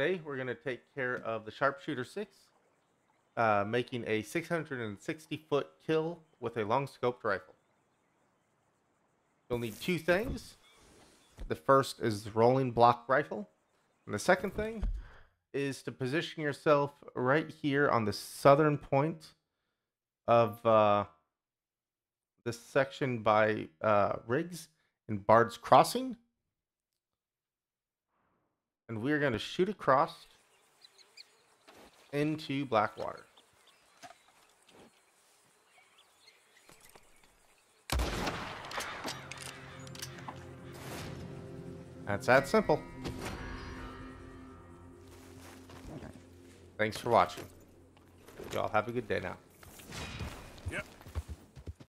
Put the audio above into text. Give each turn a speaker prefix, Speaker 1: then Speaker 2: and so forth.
Speaker 1: Today we're going to take care of the Sharpshooter 6, making a 660-foot kill with a long-scoped rifle. You'll need two things. The first is the rolling block rifle, and the second thing is to position yourself right here on the southern point of this section by Riggs and Bard's Crossing. And we're going to shoot across into Blackwater. That's that simple. Thanks for watching. Y'all have a good day now.